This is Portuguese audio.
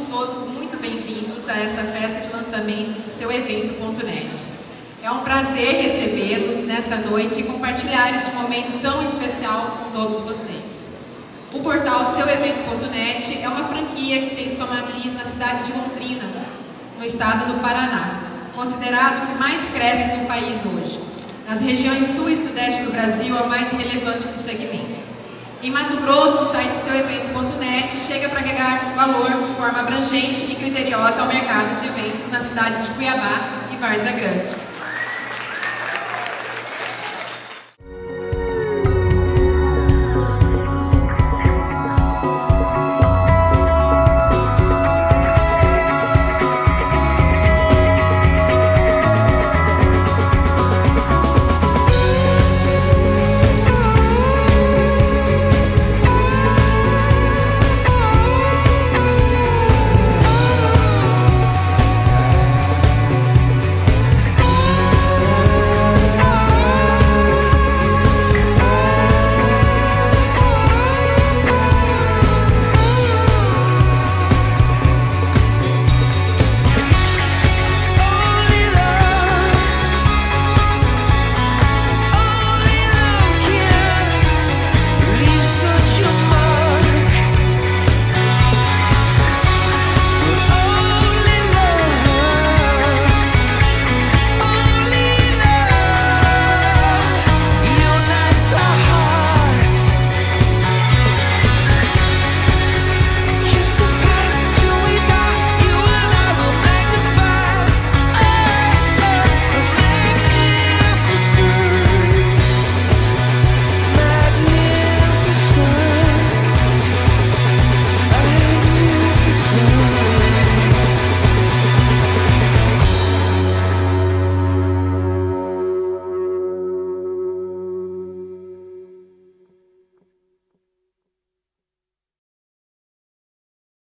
todos muito bem-vindos a esta festa de lançamento do seu evento.net. É um prazer recebê-los nesta noite e compartilhar este momento tão especial com todos vocês. O portal SeuEvento.net é uma franquia que tem sua matriz na cidade de Londrina, no estado do Paraná, considerado o que mais cresce no país hoje. Nas regiões sul e sudeste do Brasil é o mais relevante do segmento. Em Mato Grosso, o site SeuEvento.net chega para agregar valor de forma abrangente e criteriosa ao mercado de eventos nas cidades de Cuiabá e Várzea Grande.